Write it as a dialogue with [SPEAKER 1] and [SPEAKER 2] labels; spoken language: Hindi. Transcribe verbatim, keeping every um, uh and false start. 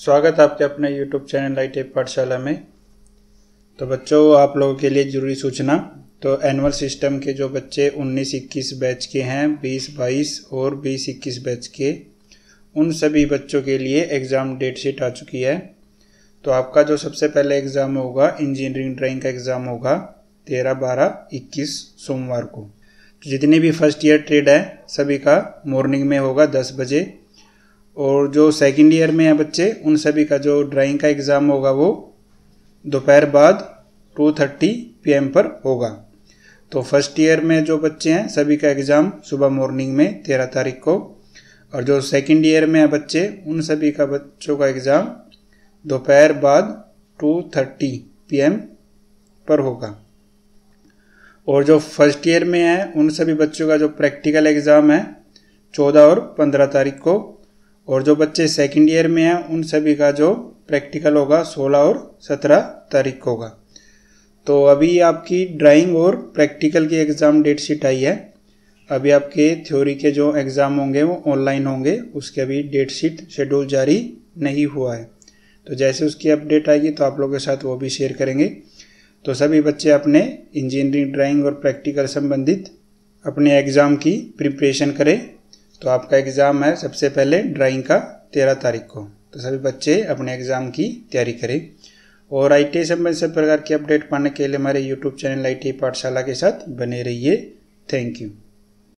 [SPEAKER 1] स्वागत है आपके अपने YouTube channel I T I Pathshala में। तो बच्चों, आप लोगों के लिए ज़रूरी सूचना। तो एनुअल सिस्टम के जो बच्चे उन्नीस इक्कीस बैच के हैं, बीस बाईस और बीस इक्कीस बैच के, उन सभी बच्चों के लिए एग्ज़ाम डेट शीट आ चुकी है। तो आपका जो सबसे पहले एग्ज़ाम होगा, इंजीनियरिंग ड्राइंग का एग्ज़ाम होगा तेरह बारह इक्कीस सोमवार को। तो जितनी भी फर्स्ट ईयर ट्रेड है सभी का मॉर्निंग में होगा दस बजे, और जो सेकंड ईयर में है बच्चे उन सभी का जो ड्राइंग का एग्ज़ाम होगा वो दोपहर बाद दो तीस पी एम पर होगा। तो फर्स्ट ईयर में जो बच्चे हैं सभी का एग्ज़ाम सुबह मॉर्निंग में तेरह तारीख को, और जो सेकंड ईयर में है बच्चे उन सभी का बच्चों का एग्ज़ाम दोपहर बाद दो तीस पी एम पर होगा। और जो फर्स्ट ईयर में है उन सभी बच्चों का जो प्रैक्टिकल एग्ज़ाम है चौदह और पंद्रह तारीख को, और जो बच्चे सेकंड ईयर में हैं उन सभी का जो प्रैक्टिकल होगा सोलह और सत्रह तारीख को होगा। तो अभी आपकी ड्राइंग और प्रैक्टिकल की एग्ज़ाम डेट शीट आई है। अभी आपके थ्योरी के जो एग्ज़ाम होंगे वो ऑनलाइन होंगे, उसके अभी डेट शीट शेड्यूल जारी नहीं हुआ है। तो जैसे उसकी अपडेट आएगी तो आप लोगों के साथ वो भी शेयर करेंगे। तो सभी बच्चे अपने इंजीनियरिंग ड्राइंग और प्रैक्टिकल संबंधित अपने एग्ज़ाम की प्रिपरेशन करें। तो आपका एग्ज़ाम है सबसे पहले ड्राइंग का तेरह तारीख को। तो सभी बच्चे अपने एग्ज़ाम की तैयारी करें। और आई टी आई संबंधित सब प्रकार की अपडेट पाने के लिए हमारे YouTube channel I T I Pathshala के साथ बने रहिए। Thank you.